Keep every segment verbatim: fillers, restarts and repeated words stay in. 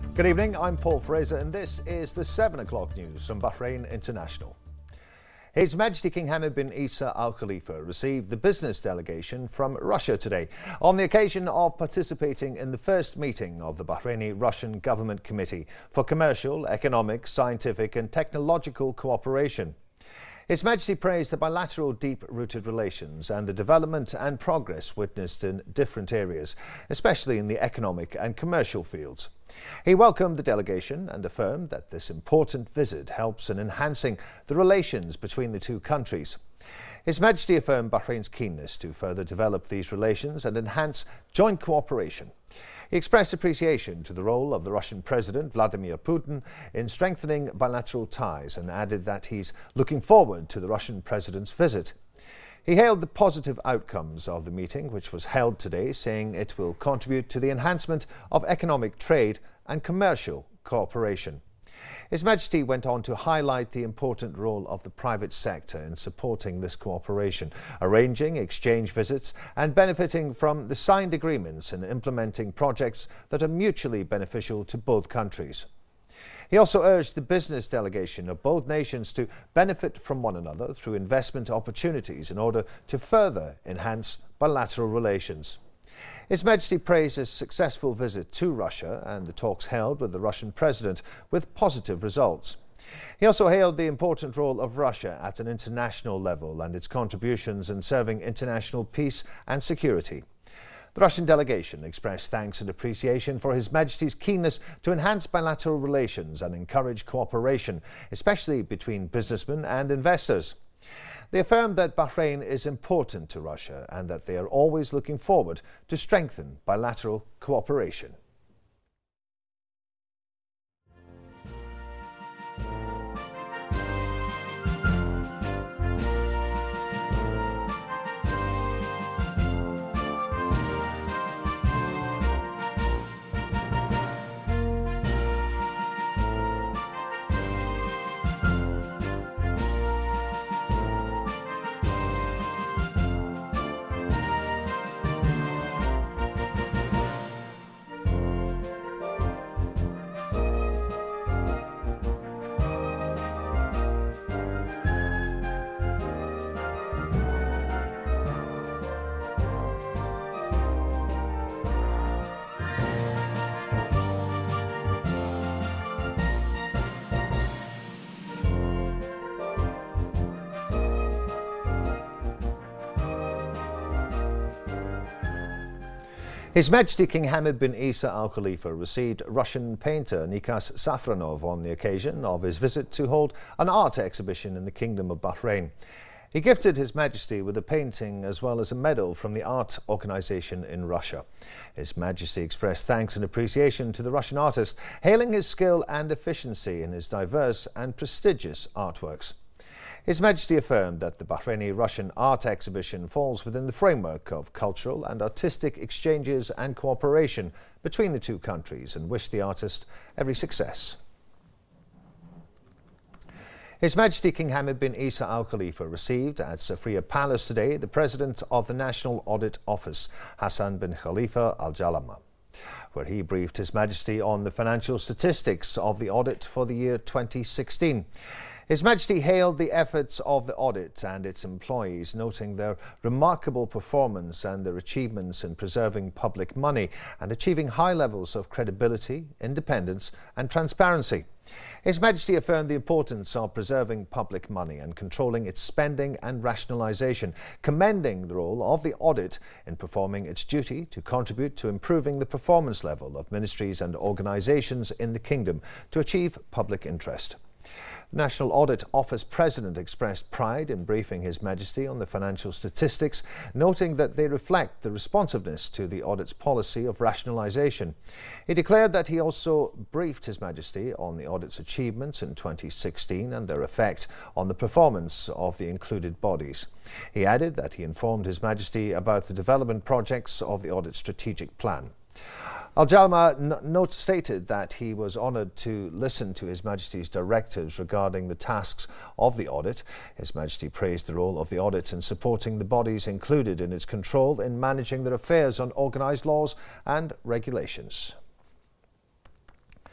Good evening, I'm Paul Fraser and this is the seven o'clock news from Bahrain International. His Majesty King Hamad bin Isa Al Khalifa received the business delegation from Russia today on the occasion of participating in the first meeting of the Bahraini Russian Government Committee for Commercial, Economic, Scientific and Technological Cooperation. His Majesty praised the bilateral deep-rooted relations and the development and progress witnessed in different areas, especially in the economic and commercial fields. He welcomed the delegation and affirmed that this important visit helps in enhancing the relations between the two countries. His Majesty affirmed Bahrain's keenness to further develop these relations and enhance joint cooperation. He expressed appreciation to the role of the Russian President Vladimir Putin in strengthening bilateral ties and added that he's looking forward to the Russian President's visit. He hailed the positive outcomes of the meeting, which was held today, saying it will contribute to the enhancement of economic trade and commercial cooperation. His Majesty went on to highlight the important role of the private sector in supporting this cooperation, arranging exchange visits and benefiting from the signed agreements and implementing projects that are mutually beneficial to both countries. He also urged the business delegation of both nations to benefit from one another through investment opportunities in order to further enhance bilateral relations. His Majesty praised his successful visit to Russia and the talks held with the Russian President with positive results. He also hailed the important role of Russia at an international level and its contributions in serving international peace and security. The Russian delegation expressed thanks and appreciation for His Majesty's keenness to enhance bilateral relations and encourage cooperation, especially between businessmen and investors. They affirmed that Bahrain is important to Russia and that they are always looking forward to strengthen bilateral cooperation. His Majesty King Hamad bin Isa Al Khalifa received Russian painter Nikas Safronov on the occasion of his visit to hold an art exhibition in the Kingdom of Bahrain. He gifted His Majesty with a painting as well as a medal from the art organization in Russia. His Majesty expressed thanks and appreciation to the Russian artist, hailing his skill and efficiency in his diverse and prestigious artworks. His Majesty affirmed that the Bahraini Russian art exhibition falls within the framework of cultural and artistic exchanges and cooperation between the two countries and wished the artist every success. His Majesty King Hamad bin Isa Al Khalifa received at Safriya Palace today the President of the National Audit Office, Hassan bin Khalifa Al Jalama, where he briefed His Majesty on the financial statistics of the audit for the year twenty sixteen. His Majesty hailed the efforts of the audit and its employees, noting their remarkable performance and their achievements in preserving public money and achieving high levels of credibility, independence and transparency. His Majesty affirmed the importance of preserving public money and controlling its spending and rationalisation, commending the role of the audit in performing its duty to contribute to improving the performance level of ministries and organisations in the Kingdom to achieve public interest. The National Audit Office President expressed pride in briefing His Majesty on the financial statistics, noting that they reflect the responsiveness to the audit's policy of rationalisation. He declared that he also briefed His Majesty on the audit's achievements in twenty sixteen and their effect on the performance of the included bodies. He added that he informed His Majesty about the development projects of the audit strategic plan. Al Jalma note stated that he was honoured to listen to His Majesty's directives regarding the tasks of the audit. His Majesty praised the role of the audit in supporting the bodies included in its control in managing their affairs on organised laws and regulations.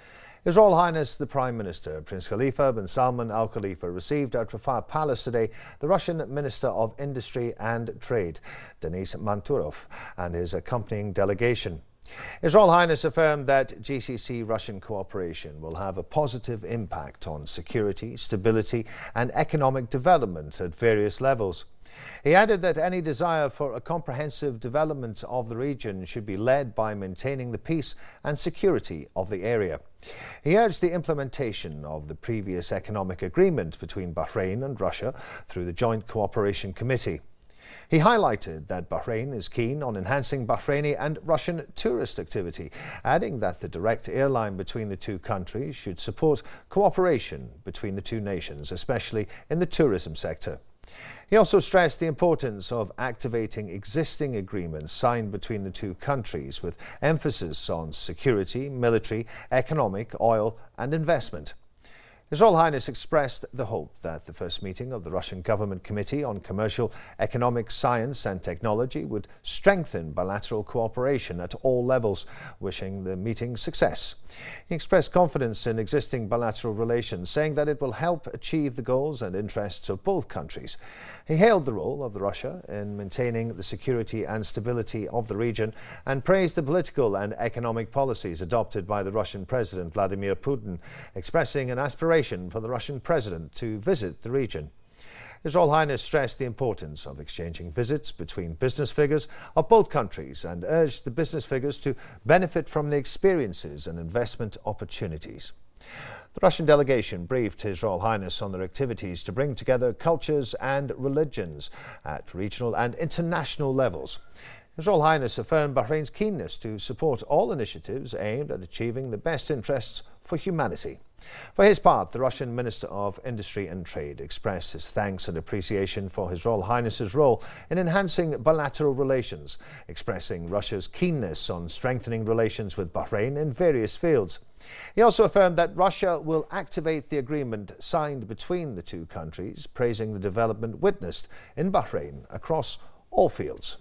His Royal Highness the Prime Minister, Prince Khalifa bin Salman Al Khalifa, received at Rafah Palace today the Russian Minister of Industry and Trade, Denis Manturov, and his accompanying delegation. His Royal Highness affirmed that G C C-Russian cooperation will have a positive impact on security, stability and economic development at various levels. He added that any desire for a comprehensive development of the region should be led by maintaining the peace and security of the area. He urged the implementation of the previous economic agreement between Bahrain and Russia through the Joint Cooperation Committee. He highlighted that Bahrain is keen on enhancing Bahraini and Russian tourist activity, adding that the direct airline between the two countries should support cooperation between the two nations, especially in the tourism sector. He also stressed the importance of activating existing agreements signed between the two countries, with emphasis on security, military, economic, oil and investment. His Royal Highness expressed the hope that the first meeting of the Russian Government Committee on Commercial, Economic, Science and Technology would strengthen bilateral cooperation at all levels, wishing the meeting success. He expressed confidence in existing bilateral relations, saying that it will help achieve the goals and interests of both countries. He hailed the role of Russia in maintaining the security and stability of the region and praised the political and economic policies adopted by the Russian President Vladimir Putin, expressing an aspiration for the Russian President to visit the region. His Royal Highness stressed the importance of exchanging visits between business figures of both countries and urged the business figures to benefit from the experiences and investment opportunities. The Russian delegation briefed His Royal Highness on their activities to bring together cultures and religions at regional and international levels. His Royal Highness affirmed Bahrain's keenness to support all initiatives aimed at achieving the best interests for humanity. For his part, the Russian Minister of Industry and Trade expressed his thanks and appreciation for His Royal Highness's role in enhancing bilateral relations, expressing Russia's keenness on strengthening relations with Bahrain in various fields. He also affirmed that Russia will activate the agreement signed between the two countries, praising the development witnessed in Bahrain across all fields.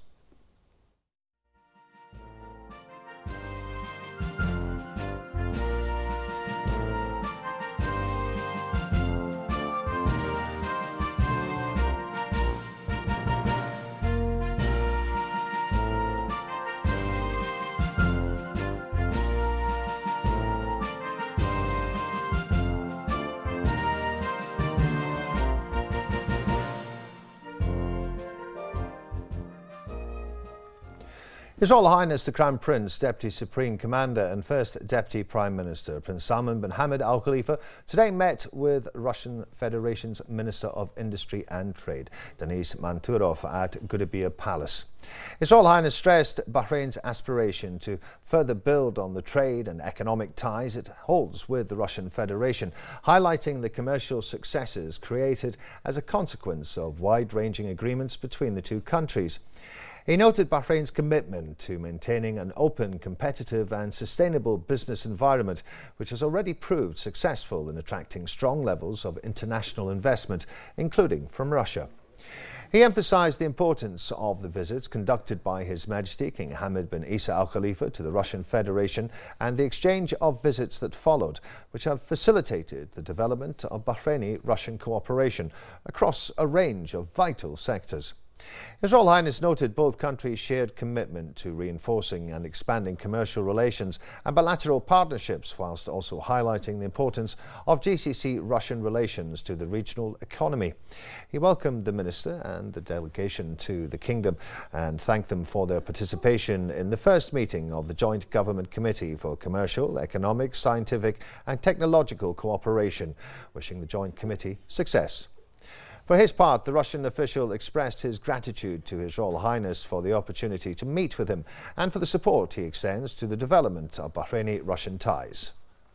His Royal Highness the Crown Prince, Deputy Supreme Commander and First Deputy Prime Minister Prince Salman bin Hamad Al Khalifa today met with Russian Federation's Minister of Industry and Trade, Denis Manturov, at Gudaibiya Palace. His Royal Highness stressed Bahrain's aspiration to further build on the trade and economic ties it holds with the Russian Federation, highlighting the commercial successes created as a consequence of wide-ranging agreements between the two countries. He noted Bahrain's commitment to maintaining an open, competitive and sustainable business environment, which has already proved successful in attracting strong levels of international investment, including from Russia. He emphasized the importance of the visits conducted by His Majesty King Hamad bin Isa Al Khalifa to the Russian Federation and the exchange of visits that followed, which have facilitated the development of Bahraini-Russian cooperation across a range of vital sectors. His Royal Highness noted both countries' shared commitment to reinforcing and expanding commercial relations and bilateral partnerships, whilst also highlighting the importance of G C C-Russian relations to the regional economy. He welcomed the Minister and the delegation to the Kingdom and thanked them for their participation in the first meeting of the Joint Government Committee for Commercial, Economic, Scientific and Technological Cooperation, wishing the Joint Committee success. For his part, the Russian official expressed his gratitude to His Royal Highness for the opportunity to meet with him and for the support he extends to the development of Bahraini-Russian ties.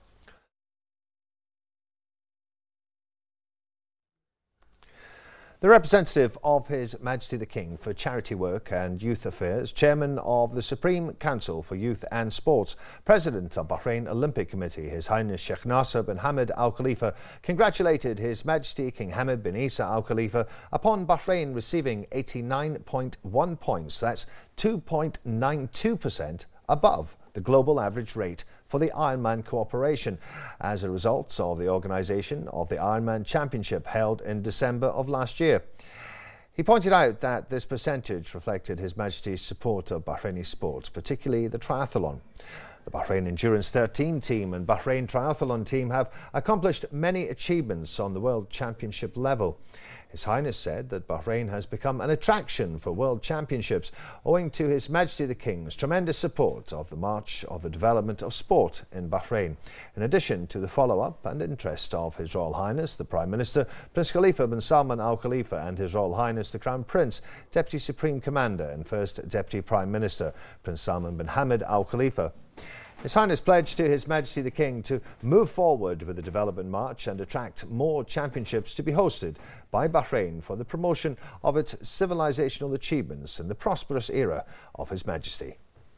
The representative of His Majesty the King for Charity Work and Youth Affairs, Chairman of the Supreme Council for Youth and Sports, President of Bahrain Olympic Committee, His Highness Sheikh Nasser bin Hamad Al Khalifa, congratulated His Majesty King Hamad bin Isa Al Khalifa upon Bahrain receiving eighty-nine point one points. That's two point nine two percent above the global average rate for the Ironman cooperation as a result of the organisation of the Ironman Championship held in December of last year. He pointed out that this percentage reflected His Majesty's support of Bahraini sports, particularly the triathlon. The Bahrain Endurance thirteen team and Bahrain Triathlon team have accomplished many achievements on the World Championship level. His Highness said that Bahrain has become an attraction for World Championships owing to His Majesty the King's tremendous support of the march of the development of sport in Bahrain, in addition to the follow-up and interest of His Royal Highness the Prime Minister, Prince Khalifa bin Salman Al Khalifa, and His Royal Highness the Crown Prince, Deputy Supreme Commander and First Deputy Prime Minister, Prince Salman bin Hamad Al Khalifa. His Highness pledged to His Majesty the King to move forward with the development march and attract more championships to be hosted by Bahrain for the promotion of its civilizational achievements in the prosperous era of His Majesty.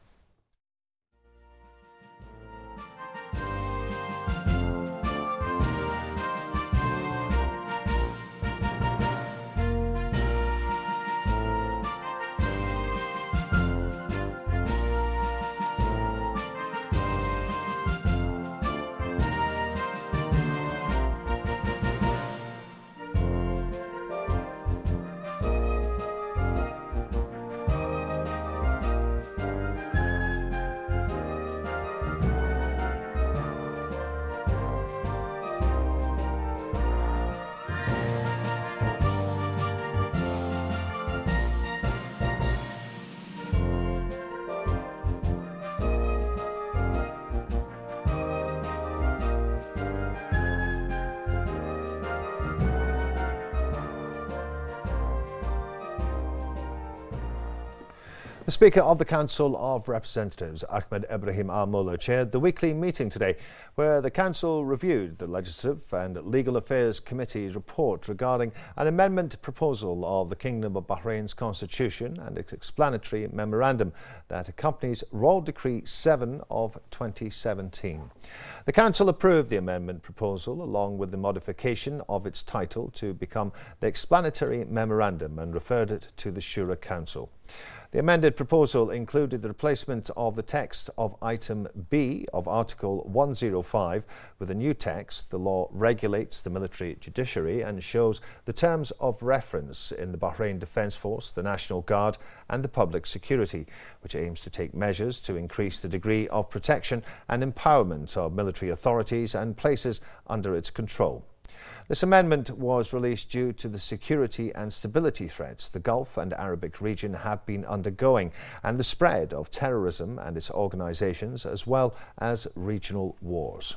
The Speaker of the Council of Representatives, Ahmed Ibrahim Al-Mullah, chaired the weekly meeting today where the Council reviewed the Legislative and Legal Affairs Committee's report regarding an amendment proposal of the Kingdom of Bahrain's Constitution and its explanatory memorandum that accompanies Royal Decree seven of twenty seventeen. The Council approved the amendment proposal along with the modification of its title to become the explanatory memorandum and referred it to the Shura Council. The amended proposal included the replacement of the text of item B of Article one oh five with a new text. The law regulates the military judiciary and shows the terms of reference in the Bahrain Defence Force, the National Guard and the Public Security, which aims to take measures to increase the degree of protection and empowerment of military authorities and places under its control. This amendment was released due to the security and stability threats the Gulf and Arabic region have been undergoing and the spread of terrorism and its organizations, as well as regional wars.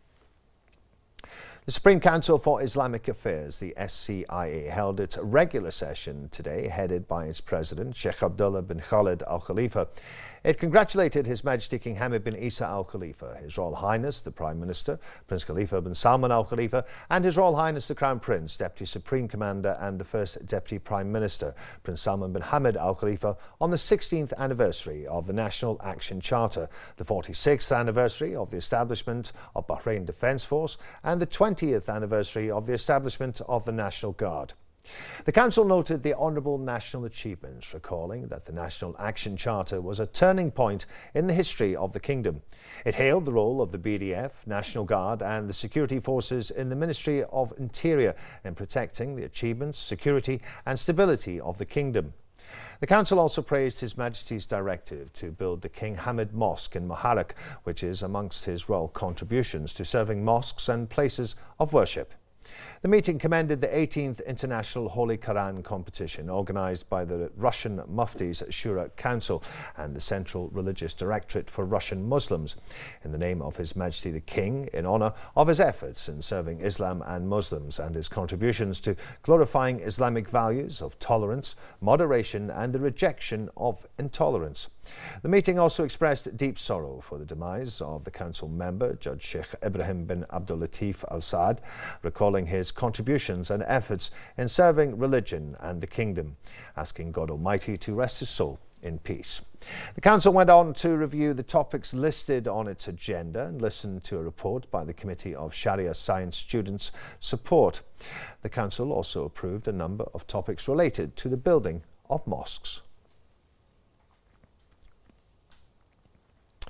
The Supreme Council for Islamic Affairs, the S C I A, held its regular session today, headed by its president, Sheikh Abdullah bin Khalid Al Khalifa. It congratulated His Majesty King Hamad bin Isa Al Khalifa, His Royal Highness the Prime Minister, Prince Khalifa bin Salman Al Khalifa, and His Royal Highness the Crown Prince, Deputy Supreme Commander and the First Deputy Prime Minister, Prince Salman bin Hamad Al Khalifa, on the sixteenth anniversary of the National Action Charter, the forty-sixth anniversary of the establishment of Bahrain Defence Force, and the twentieth anniversary of the establishment of the National Guard. The Council noted the honourable national achievements, recalling that the National Action Charter was a turning point in the history of the Kingdom. It hailed the role of the B D F, National Guard and the security forces in the Ministry of Interior in protecting the achievements, security and stability of the Kingdom. The Council also praised His Majesty's directive to build the King Hamad Mosque in Muharraq, which is amongst his royal contributions to serving mosques and places of worship. The meeting commended the eighteenth International Holy Quran competition organised by the Russian Muftis Shura Council and the Central Religious Directorate for Russian Muslims, in the name of His Majesty the King, in honour of his efforts in serving Islam and Muslims and his contributions to glorifying Islamic values of tolerance, moderation and the rejection of intolerance. The meeting also expressed deep sorrow for the demise of the Council member, Judge Sheikh Ibrahim bin Abdul Latif Al Saad, recalling his contributions and efforts in serving religion and the Kingdom, asking God Almighty to rest his soul in peace. The Council went on to review the topics listed on its agenda and listened to a report by the Committee of Sharia Science Students Support. The Council also approved a number of topics related to the building of mosques.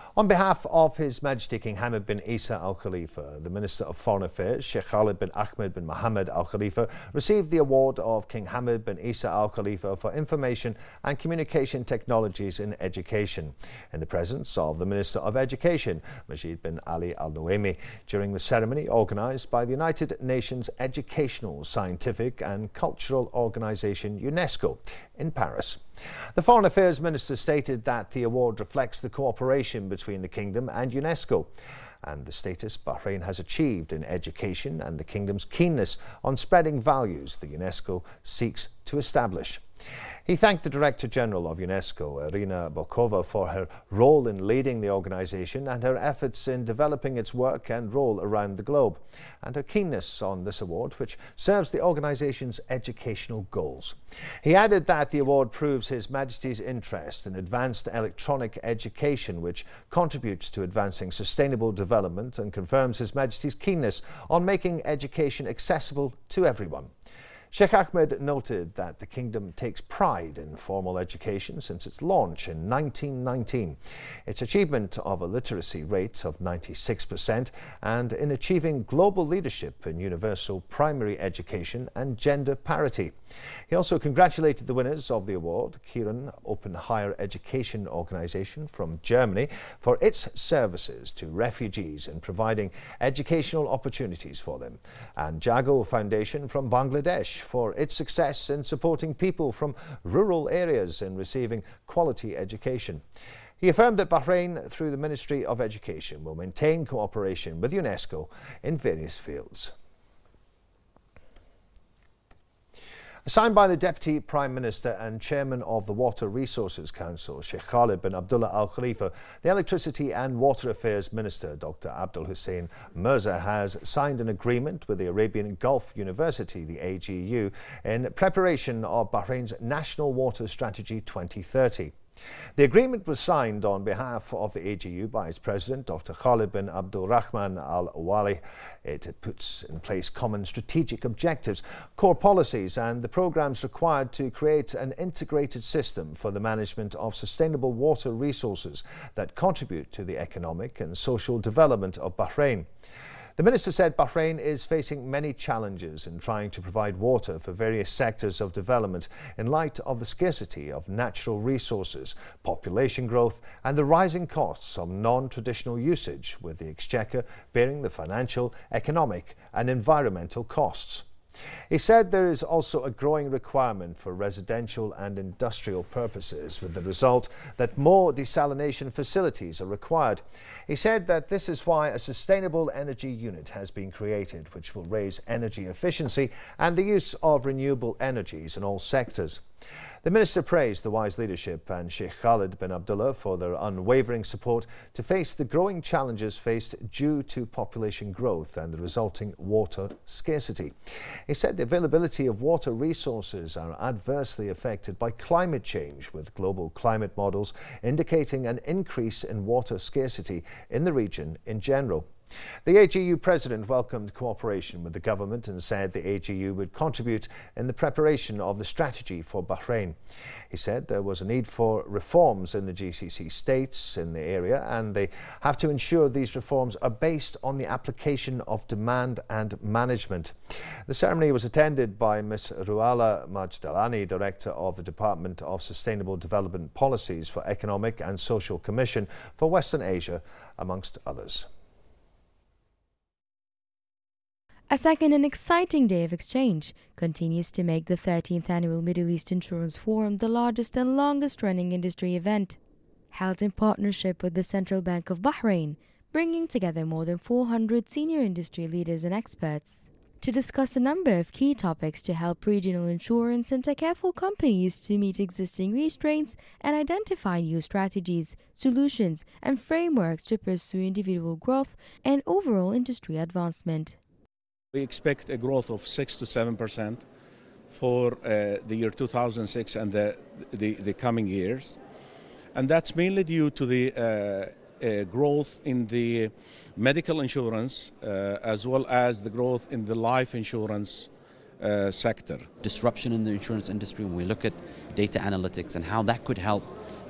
On behalf of His Majesty King Hamad bin Isa Al Khalifa, the Minister of Foreign Affairs, Sheikh Khalid bin Ahmed bin Mohammed Al Khalifa, received the award of King Hamad bin Isa Al Khalifa for Information and Communication Technologies in Education, in the presence of the Minister of Education, Majid bin Ali Al Nuaimi, during the ceremony organised by the United Nations Educational, Scientific and Cultural Organisation UNESCO in Paris. The Foreign Affairs Minister stated that the award reflects the cooperation between the Kingdom and UNESCO and the status Bahrain has achieved in education and the Kingdom's keenness on spreading values the UNESCO seeks to establish. He thanked the Director General of UNESCO, Irina Bokova, for her role in leading the organisation and her efforts in developing its work and role around the globe, and her keenness on this award, which serves the organisation's educational goals. He added that the award proves His Majesty's interest in advanced electronic education, which contributes to advancing sustainable development, and confirms His Majesty's keenness on making education accessible to everyone. Sheikh Ahmed noted that the Kingdom takes pride in formal education since its launch in nineteen nineteen, its achievement of a literacy rate of ninety-six percent, and in achieving global leadership in universal primary education and gender parity. He also congratulated the winners of the award, Kiran Open Higher Education Organisation from Germany, for its services to refugees in providing educational opportunities for them, and Jago Foundation from Bangladesh for its success in supporting people from rural areas in receiving quality education. He affirmed that Bahrain, through the Ministry of Education, will maintain cooperation with UNESCO in various fields. Signed by the Deputy Prime Minister and Chairman of the Water Resources Council, Sheikh Khalid bin Abdullah Al Khalifa, the Electricity and Water Affairs Minister, Doctor Abdul Hussein Mirza, has signed an agreement with the Arabian Gulf University, the A G U, in preparation of Bahrain's National Water Strategy twenty thirty. The agreement was signed on behalf of the A G U by its president, Doctor Khalid bin Abdul Rahman Al Wali. It puts in place common strategic objectives, core policies and the programs required to create an integrated system for the management of sustainable water resources that contribute to the economic and social development of Bahrain. The minister said Bahrain is facing many challenges in trying to provide water for various sectors of development in light of the scarcity of natural resources, population growth and the rising costs of non-traditional usage, with the exchequer bearing the financial, economic and environmental costs. He said there is also a growing requirement for residential and industrial purposes, with the result that more desalination facilities are required. He said that this is why a sustainable energy unit has been created, which will raise energy efficiency and the use of renewable energies in all sectors. The minister praised the wise leadership and Sheikh Khalid bin Abdullah for their unwavering support to face the growing challenges faced due to population growth and the resulting water scarcity. He said the availability of water resources are adversely affected by climate change, with global climate models indicating an increase in water scarcity in the region in general. The A G U president welcomed cooperation with the government and said the A G U would contribute in the preparation of the strategy for Bahrain. He said there was a need for reforms in the G C C states in the area, and they have to ensure these reforms are based on the application of demand and management. The ceremony was attended by Miz Ruala Majdalani, Director of the Department of Sustainable Development Policies for Economic and Social Commission for Western Asia, amongst others. A second and exciting day of exchange continues to make the thirteenth Annual Middle East Insurance Forum the largest and longest-running industry event, held in partnership with the Central Bank of Bahrain, bringing together more than four hundred senior industry leaders and experts to discuss a number of key topics to help regional insurance and tech-careful companies to meet existing restraints and identify new strategies, solutions, and frameworks to pursue individual growth and overall industry advancement. We expect a growth of six to seven percent for uh, the year two thousand six and the, the, the coming years. And that's mainly due to the uh, uh, growth in the medical insurance uh, as well as the growth in the life insurance uh, sector. Disruption in the insurance industry, when we look at data analytics and how that could help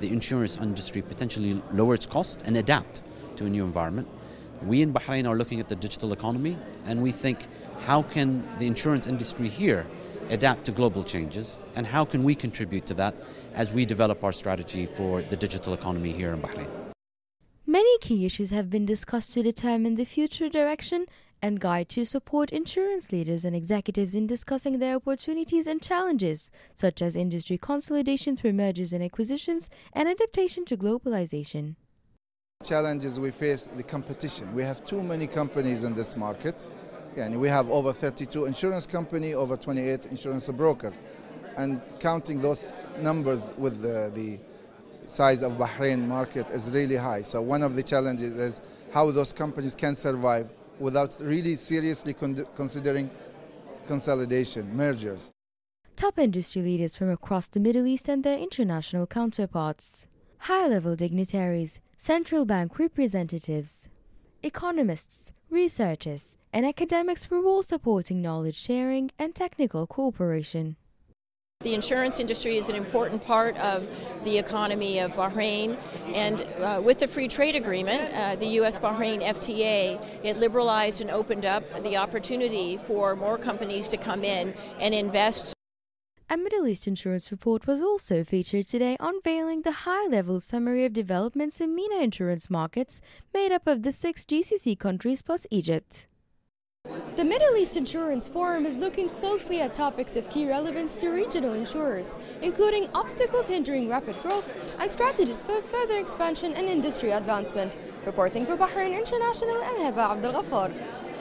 the insurance industry potentially lower its cost and adapt to a new environment. We in Bahrain are looking at the digital economy, and we think, how can the insurance industry here adapt to global changes, and how can we contribute to that as we develop our strategy for the digital economy here in Bahrain? Many key issues have been discussed to determine the future direction and guide to support insurance leaders and executives in discussing their opportunities and challenges, such as industry consolidation through mergers and acquisitions and adaptation to globalization. Challenges we face, the competition. We have too many companies in this market. And we have over thirty-two insurance companies, over twenty-eight insurance brokers. And counting those numbers with the, the size of Bahrain market is really high. So one of the challenges is how those companies can survive without really seriously con considering consolidation, mergers. Top industry leaders from across the Middle East and their international counterparts, high-level dignitaries, central bank representatives, economists, researchers, and academics were all supporting knowledge sharing and technical cooperation. The insurance industry is an important part of the economy of Bahrain, and uh, with the free trade agreement, uh, the U S Bahrain F T A, it liberalized and opened up the opportunity for more companies to come in and invest. A Middle East insurance report was also featured today, unveiling the high-level summary of developments in MENA insurance markets made up of the six G C C countries plus Egypt. The Middle East Insurance Forum is looking closely at topics of key relevance to regional insurers, including obstacles hindering rapid growth and strategies for further expansion and industry advancement. Reporting for Bahrain International, I'm Heba Abdel Ghaffar.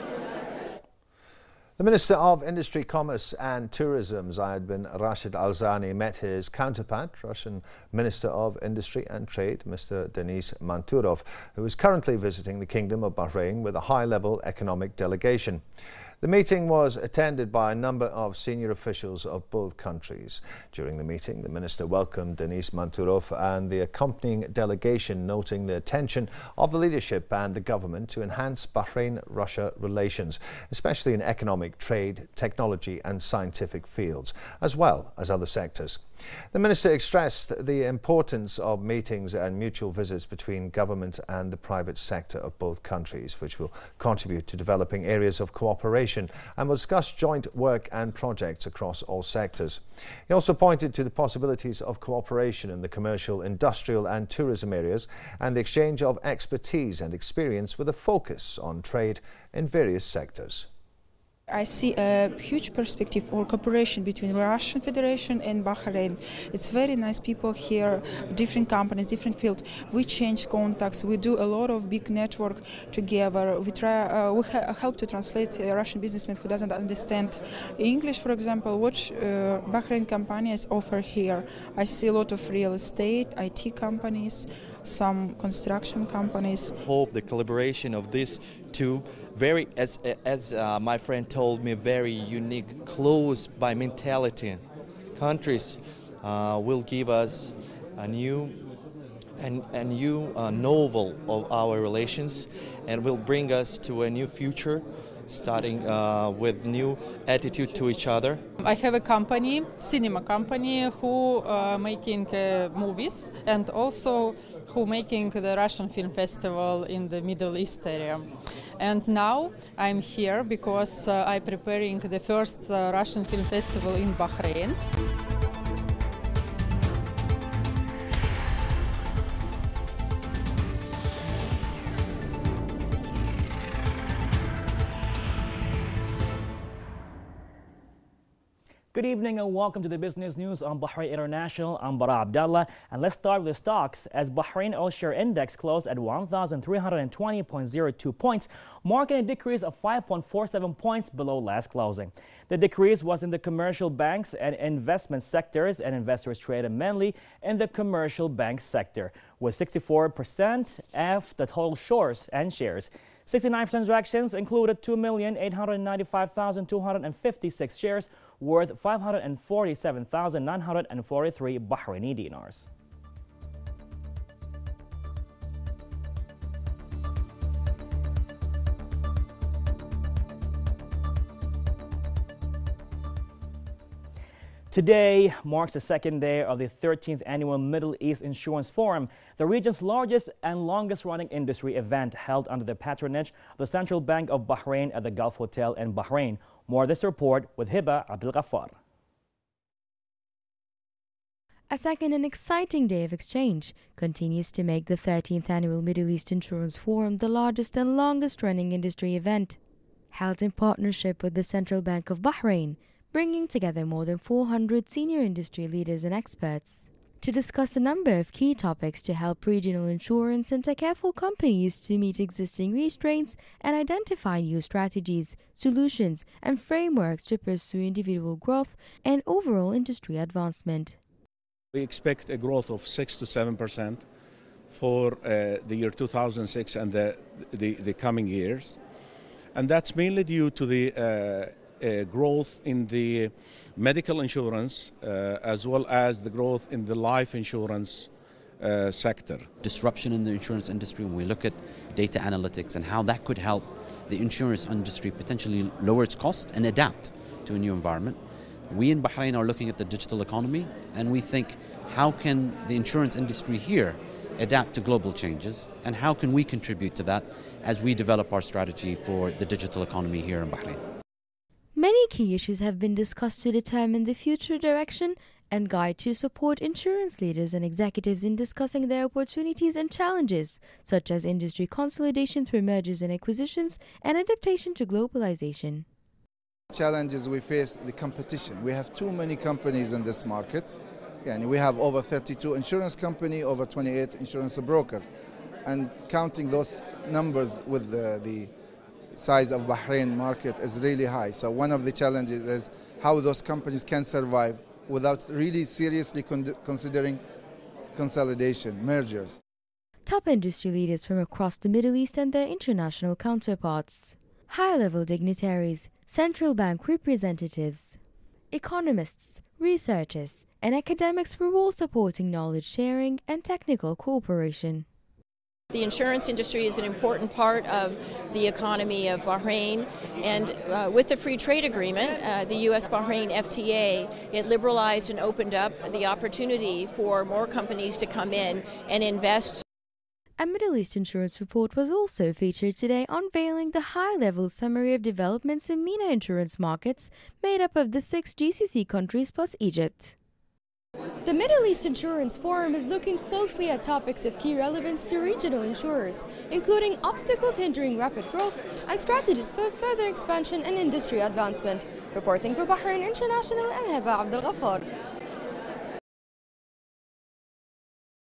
The Minister of Industry, Commerce and Tourism, Zayed bin Rashid Al Zani, met his counterpart, Russian Minister of Industry and Trade, Mister Denis Manturov, who is currently visiting the Kingdom of Bahrain with a high-level economic delegation. The meeting was attended by a number of senior officials of both countries. During the meeting, the minister welcomed Denis Manturov and the accompanying delegation, noting the attention of the leadership and the government to enhance Bahrain-Russia relations, especially in economic, trade, technology and scientific fields, as well as other sectors. The minister stressed the importance of meetings and mutual visits between government and the private sector of both countries, which will contribute to developing areas of cooperation and will discuss joint work and projects across all sectors. He also pointed to the possibilities of cooperation in the commercial, industrial and tourism areas and the exchange of expertise and experience with a focus on trade in various sectors. I see a huge perspective for cooperation between Russian Federation and Bahrain. It's very nice people here, different companies, different fields. We change contacts. We do a lot of big network together. We try, uh, we ha help to translate a Russian businessman who doesn't understand English, for example, what uh, Bahrain companies offer here. I see a lot of real estate, I T companies, some construction companies. Hope the collaboration of these two, very, as, as uh, my friend told me, very unique, close by mentality countries uh, will give us a new, and a new uh, novel of our relations and will bring us to a new future, starting uh, with new attitude to each other. I have a company, cinema company, who uh, making uh, movies and also who making the Russian Film Festival in the Middle East area. And now I'm here because uh, I'm preparing the first uh, Russian Film Festival in Bahrain. Good evening and welcome to the business news on Bahrain International. I'm Bara Abdallah, and let's start with the stocks as Bahrain Oil Share Index closed at one thousand three hundred twenty point zero two points, marking a decrease of five point four seven points below last closing. The decrease was in the commercial banks and investment sectors, and investors traded mainly in the commercial bank sector, with sixty-four percent of the total shorts and shares. sixty-nine transactions included two million eight hundred ninety-five thousand two hundred fifty-six shares worth five hundred forty-seven thousand nine hundred forty-three Bahraini dinars. Today marks the second day of the thirteenth Annual Middle East Insurance Forum, the region's largest and longest-running industry event held under the patronage of the Central Bank of Bahrain at the Gulf Hotel in Bahrain. More of this report with Hiba Abdul Ghaffar. A second and exciting day of exchange continues to make the thirteenth Annual Middle East Insurance Forum the largest and longest-running industry event, held in partnership with the Central Bank of Bahrain, bringing together more than four hundred senior industry leaders and experts to discuss a number of key topics to help regional insurance and tech-careful companies to meet existing restraints and identify new strategies, solutions, and frameworks to pursue individual growth and overall industry advancement. We expect a growth of six to seven percent for uh, the year two thousand six and the, the, the coming years. And that's mainly due to the uh, Uh, growth in the medical insurance uh, as well as the growth in the life insurance uh, sector. Disruption in the insurance industry, when we look at data analytics and how that could help the insurance industry potentially lower its cost and adapt to a new environment. We in Bahrain are looking at the digital economy, and we think, how can the insurance industry here adapt to global changes, and how can we contribute to that as we develop our strategy for the digital economy here in Bahrain. Many key issues have been discussed to determine the future direction and guide to support insurance leaders and executives in discussing their opportunities and challenges, such as industry consolidation through mergers and acquisitions and adaptation to globalization. Challenges we face, the competition. We have too many companies in this market. Yani we have over thirty-two insurance companies, over twenty-eight insurance brokers. And counting those numbers with the, the size of Bahrain market is really high. So one of the challenges is how those companies can survive without really seriously con considering consolidation, mergers. Top industry leaders from across the Middle East and their international counterparts, high-level dignitaries, central bank representatives, economists, researchers, and academics were all supporting knowledge sharing and technical cooperation. The insurance industry is an important part of the economy of Bahrain, and uh, with the free trade agreement, uh, the U S Bahrain F T A, it liberalized and opened up the opportunity for more companies to come in and invest. A Middle East insurance report was also featured today, unveiling the high-level summary of developments in MENA insurance markets made up of the six G C C countries plus Egypt. The Middle East Insurance Forum is looking closely at topics of key relevance to regional insurers, including obstacles hindering rapid growth and strategies for further expansion and industry advancement. Reporting for Bahrain International, I'm Hiba Abdul Ghaffar.